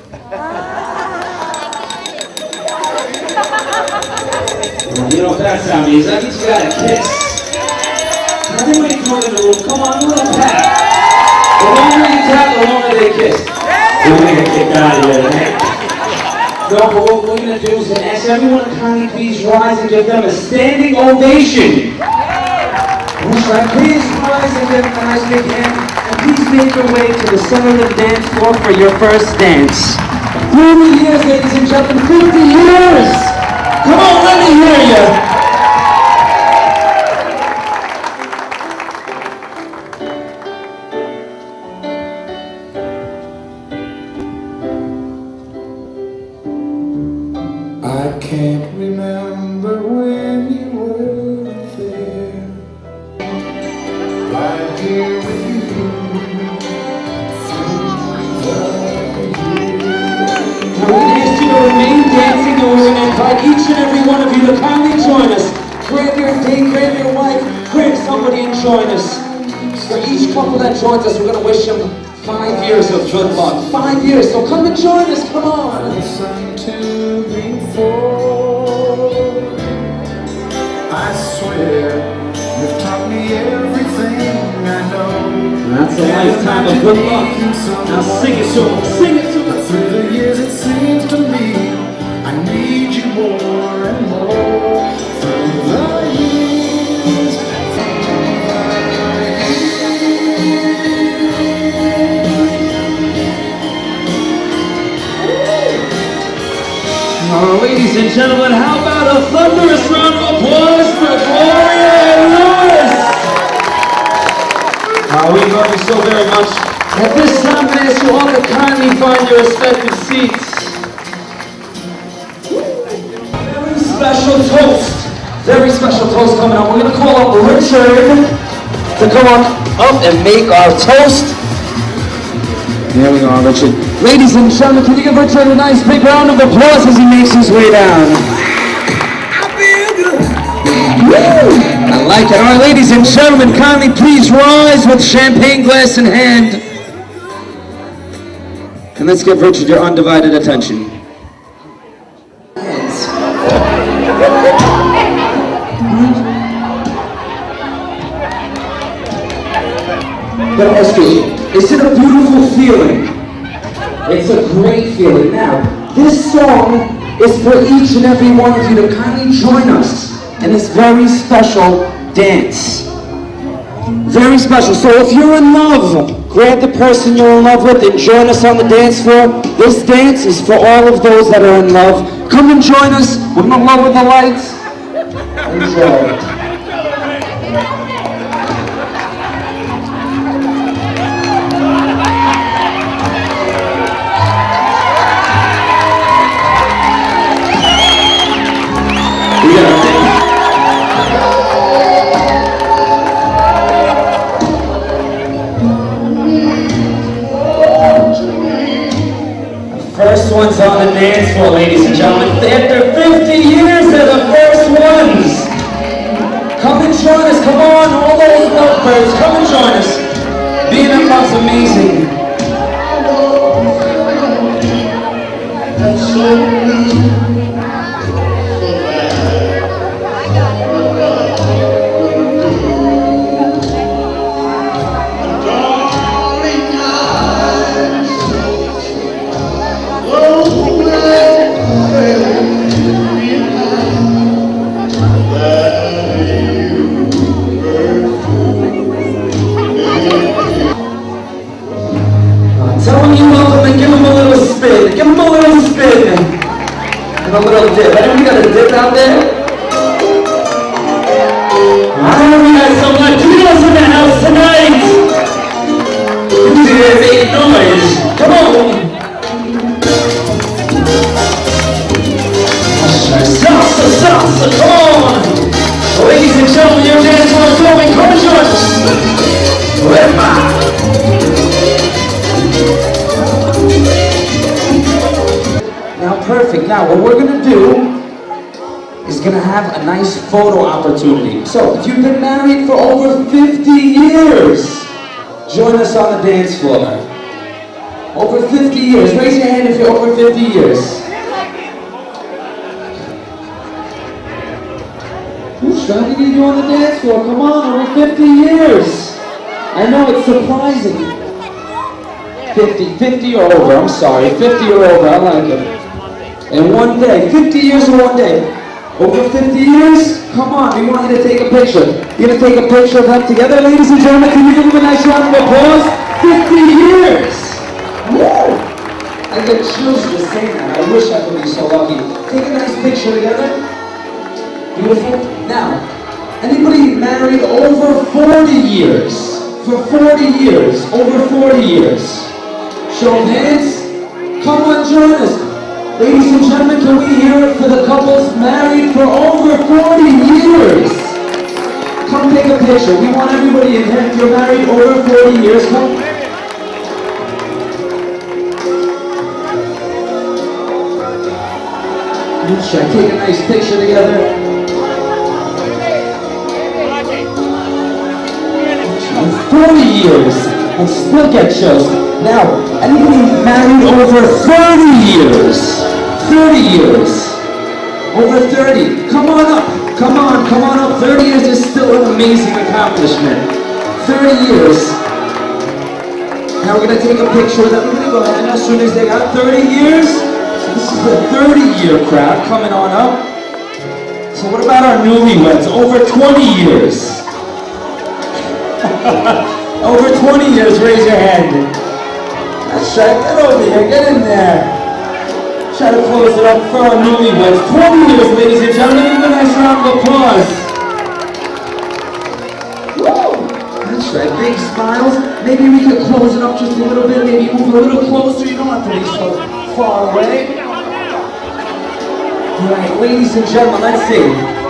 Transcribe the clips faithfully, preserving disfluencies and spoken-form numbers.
You know what that sound means? That means you got a kiss. Everybody come in the room. Come on, a little tap. The longer you tap, the longer they kiss. We're gonna get kicked out of here, man. No, but what we're gonna do is ask everyone to kindly please rise and give them a standing ovation. That's right. Please rise and give them a nice big hand. And please make your way to the center of the dance floor for your first dance. thirty years, ladies and gentlemen. fifty years. Come on, let me hear you. I can't remember when you were there, right here with you, through the years. Now we're going to ask you to remain dancing, and we're going to invite each and every one of you to kindly join us. Grab your date, grab your wife, grab somebody and join us. For each couple that joins us, we're going to wish them five years of good luck. Five years, so come and join us, come on. Listen to me for, I swear, you've taught me everything I know. That's a lifetime of good luck. Now sing it to them, sing it to them. But through the years it seems to me, I need you more and more. Through the years. Now, ladies and gentlemen, how about a thunderous round of applause for Gloria Lewis? Uh, we love you so very much. At this time, I ask you all to kindly find your respective seats. Very special toast. Very special toast coming up. We're going to call up Richard to come up, up and make our toast. There we go, Richard. Ladies and gentlemen, can you give Richard a nice big round of applause as he makes his way down? I feel good. Woo! I like it. All right, ladies and gentlemen, kindly please rise with champagne glass in hand. And let's give Richard your undivided attention. But ask you, is it a beautiful feeling? It's a great feeling. Now, this song is for each and every one of you to kindly join us in this very special dance. Very special. So if you're in love, grab the person you're in love with and join us on the dance floor. This dance is for all of those that are in love. Come and join us. We're in love with the lights. Enjoy. First ones on the dance floor, ladies and gentlemen. After fifty years, they're the first ones. Come and join us. Come on, all those lovebirds. Come and join us. Being in love's amazing. Give him a little spin and a little dip. Anybody got a dip out there? I know we got some Latinos in the house tonight. You see that big noise? Come on. Salsa, salsa, come on. Ladies and gentlemen, your dance floor is going. Come and join us. Wepa. Now, perfect. Now, what we're going to do is going to have a nice photo opportunity. So, if you've been married for over fifty years, join us on the dance floor. Over fifty years. Raise your hand if you're over fifty years. Who's trying to get you on the dance floor? Come on, over fifty years. I know it's surprising. fifty, fifty or over, I'm sorry. fifty or over, I like it. In one day, fifty years in one day. Over fifty years? Come on, we want you to take a picture. You're going to take a picture of them together, ladies and gentlemen. Can you give them a nice round of applause? fifty years! Woo! I get chills just saying that. I wish I could be so lucky. Take a nice picture together. Beautiful. Now, anybody married over forty years? For forty years, over forty years. Show of hands. Come on, join us. Ladies and gentlemen, can we hear it for the couples married for over forty years? Come take a picture. We want everybody in here. If you're married over forty years, come. Let's try. Take a nice picture together. forty years. I still get chills. Now, anybody married over thirty years? thirty years. Over thirty. Come on up. Come on, come on up. thirty years is still an amazing accomplishment. thirty years. Now we're going to take a picture with everybody. Go ahead as soon as they got thirty years. So this is the thirty year crowd coming on up. So what about our newlyweds? Over twenty years. Over twenty years, raise your hand. That's right, get over here, get in there. Try to close it up for our newlyweds. twenty years, ladies and gentlemen, give them a nice round of applause. Woo! That's right, big smiles. Maybe we could close it up just a little bit, maybe move a little closer, you don't have to be so far away. All right, ladies and gentlemen, let's see.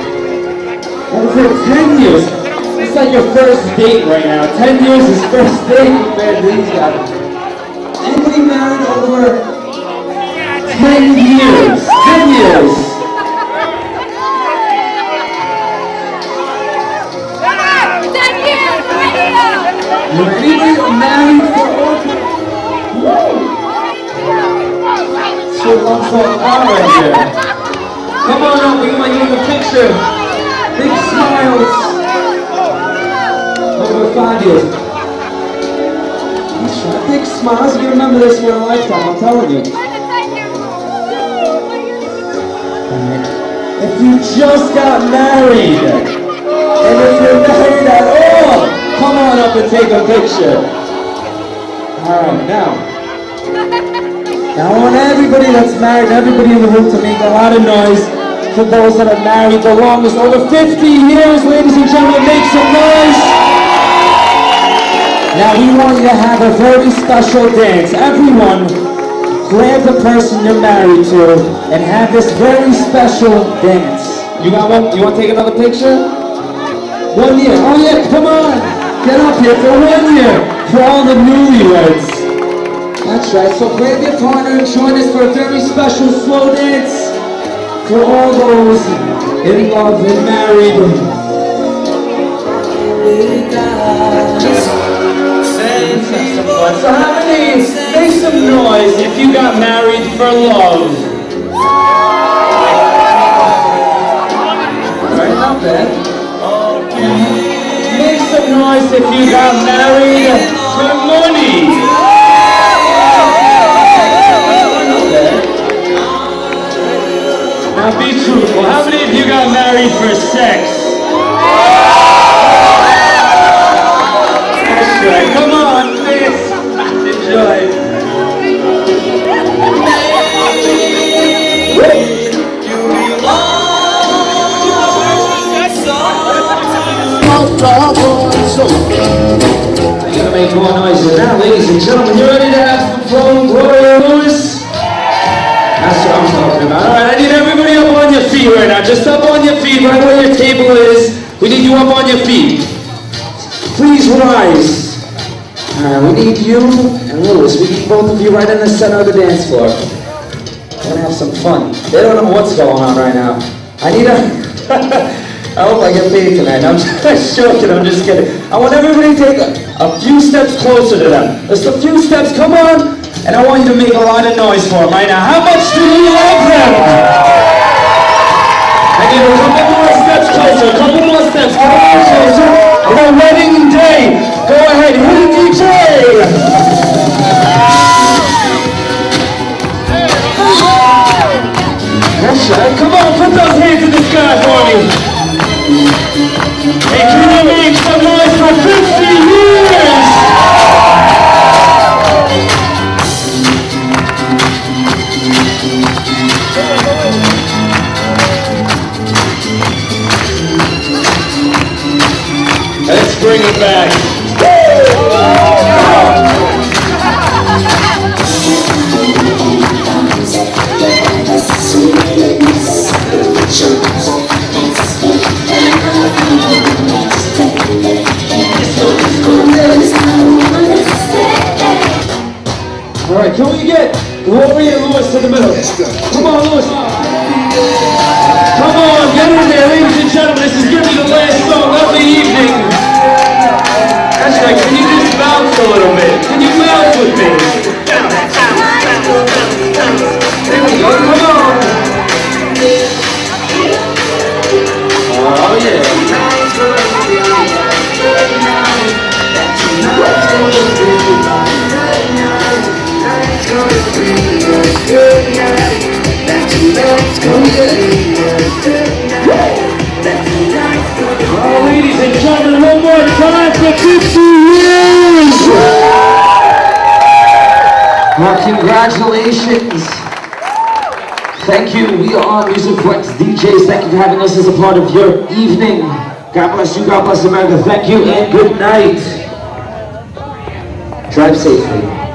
Over ten years. It's like your first date right now. Ten years is first date compared to these guys. Anybody married over ten years? Ten years. Ten years, radio! Anybody married for over? Woo! So long for an hour right there. Come on up, we want you in the picture. Big smiles. Over five years. That's right. Big smiles. You remember this for a lifetime, I'm telling you. If you just got married, and if you're married at all, come on up and take a picture. Alright, now. Now I want everybody that's married, everybody in the room to make a lot of noise for those that are married the longest. Over fifty years, ladies and gentlemen, make some noise. Now we want you to have a very special dance. Everyone, grab the person you're married to and have this very special dance. You got one? You want to take another picture? One year. Oh yeah, come on. Get up here for one year. For all the newlyweds. That's right. So grab your partner and join us for a very special slow dance. For all those in love and married. So how many, make some noise if you got married for love. Right, not bad. Make some noise if you got married for money. Now be truthful, how many of you got married for sex? That's right, come on, please. Enjoy. I gotta make more noises now, ladies and gentlemen. You ready to have some fun, Gloria Lewis? That's what I'm talking about. Alright, I need everybody up on your feet right now. Just up on your feet, right where your table is. We need you up on your feet. Please rise. Alright, we need you and Lewis. We need both of you right in the center of the dance floor. We're gonna have some fun. They don't know what's going on right now. I need a... I hope I get paid tonight. I'm just joking, I'm just kidding. I want everybody to take a, a few steps closer to them. Just a few steps, come on. And I want you to make a lot of noise for them right now. How much do you love them? I need a couple more steps closer, a couple more steps, a couple more closer. On our wedding day, go ahead, hit the D J. That's right. Come on, put those hands in the sky for me. And can you make some noise for fifty years? Let's bring it back. All right, can we get Lori and Lewis to the middle? Come on, Lewis. Come on, get in there, ladies and gentlemen. This is going to be the last song of the evening. That's right. Can you just bounce a little bit? Can you bounce with me? There we go. Come on. Oh, yeah. Oh, ladies and gentlemen, one more time for fifty years! Well, congratulations. Thank you. We are Music Flex D Js. Thank you for having us as a part of your evening. God bless you. God bless America. Thank you and good night. Drive safely.